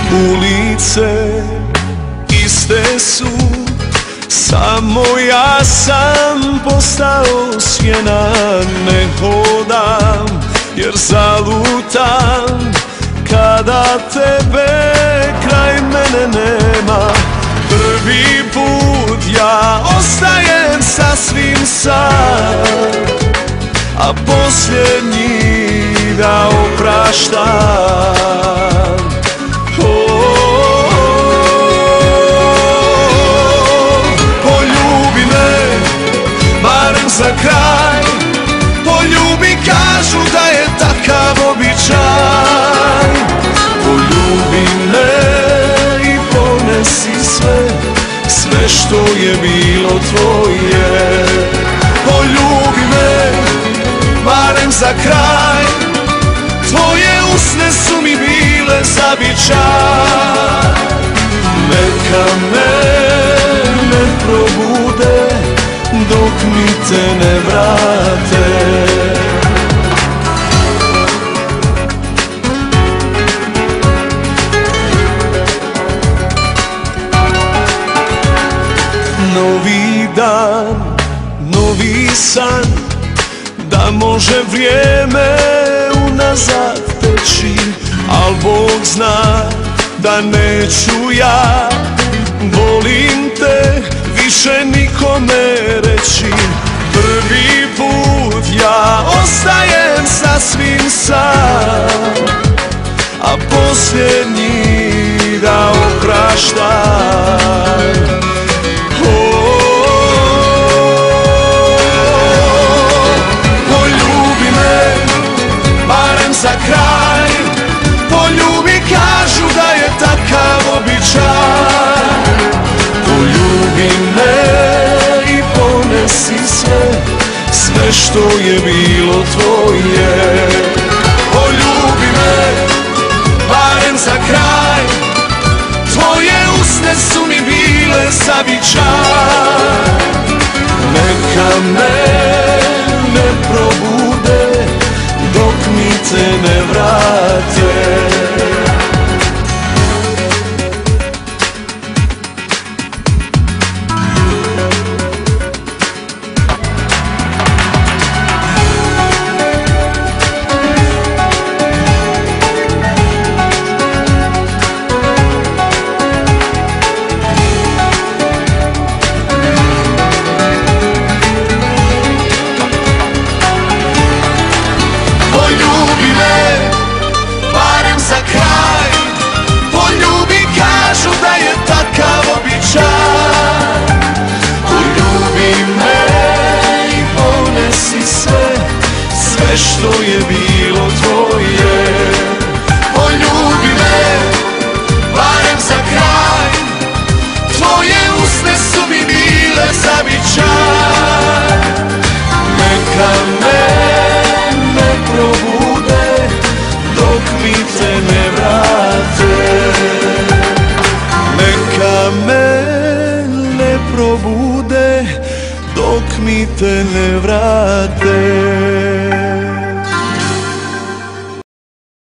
Ulice iste su, samo ja sam postao sjena. Ne hodam jer zalutam kada tebe kraj mene nema. Prvi put ja ostajem sasvim sam, a posljednji da opraštam. Poljubi me, barem za kraj. Poljubi, kažu da je takav običaj. Poljubi me i ponesi sve, sve što je bilo tvoje. Poljubi me, barem za kraj. Tvoje usne su mi bile zavičaj. Neka me ne probude dok mi te ne vrate. Novi dan, novi san, da može vrijeme unazad teći, al Bog zna da neću ja. Volim te, više nikome reći. Prvi put ja ostajem sasvim sam, a posljednji da opraštam. Poljubi me, barem za kraj. Poljubi, kažu da je takav običaj. Poljubi me i ponesi sve, sve što je bilo tvoje. Poljubi me, barem za kraj. Tvoje usne su mi bile zavičaj. Neka me ne probude dok mi te ne vrate. Sve što je bilo tvoje. Poljubi me, barem za kraj. Tvoje usne su mi bile zavičaj. Neka me ne probude dok mi te ne vrate. Neka me ne probude dok mi te ne vrate.